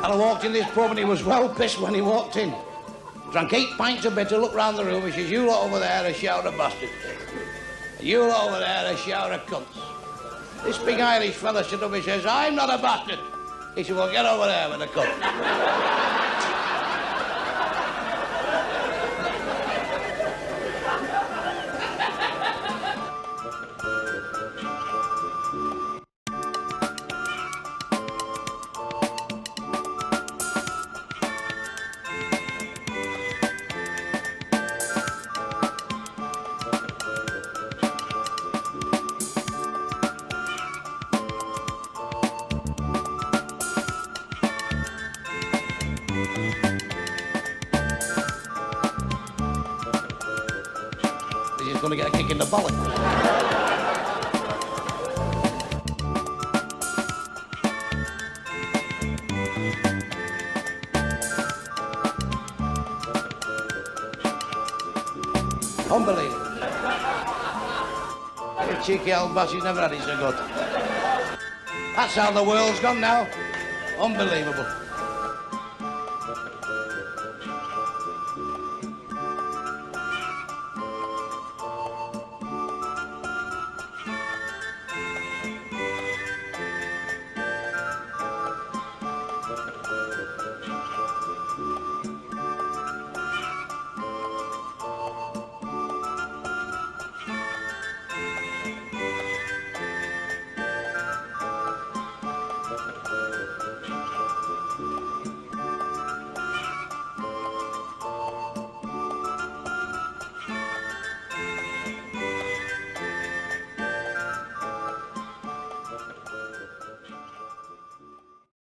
I walked in this pub and he was well pissed when he walked in. Drank 8 pints of bitter, looked round the room, he says, you lot over there a shower of bastards. You lot over there a shower of cunts. This big Irish fella stood up, he says, I'm not a bastard. He said, well, get over there with a cunt. He's going to get a kick in the bollock. Unbelievable. You cheeky old boss, he's never had it so good. That's how the world's gone now. Unbelievable.